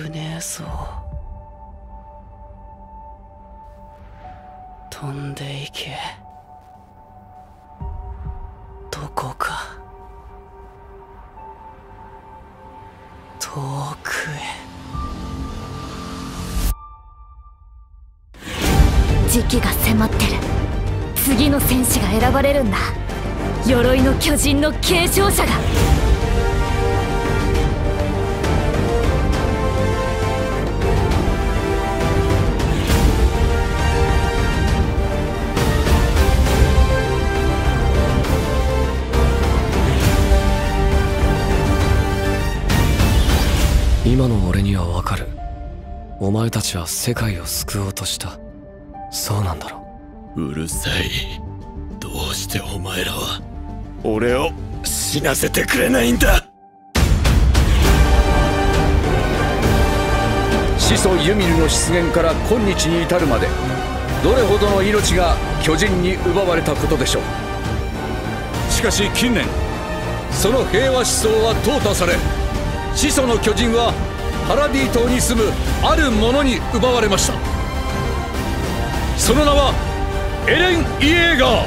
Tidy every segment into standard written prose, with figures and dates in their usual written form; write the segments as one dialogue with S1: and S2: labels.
S1: 危ねえぞ。飛んでいけ、どこか遠くへ。
S2: 時期が迫ってる。次の戦士が選ばれるんだ。鎧の巨人の継承者が。
S3: 今の俺にはわかる。お前たちは世界を救おうとした。そうなんだろ
S4: う。うるさい。どうしてお前らは俺を死なせてくれないんだ。
S5: 始祖ユミルの出現から今日に至るまで、どれほどの命が巨人に奪われたことでしょう。しかし近年、その平和思想は淘汰され、始祖の巨人はパラディ島に住むあるものに奪われました。その名はエレン・イエーガ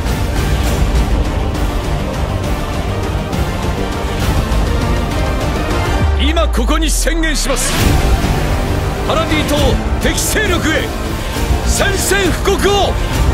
S5: ー。今ここに宣言します。パラディ島敵勢力へ宣戦布告を。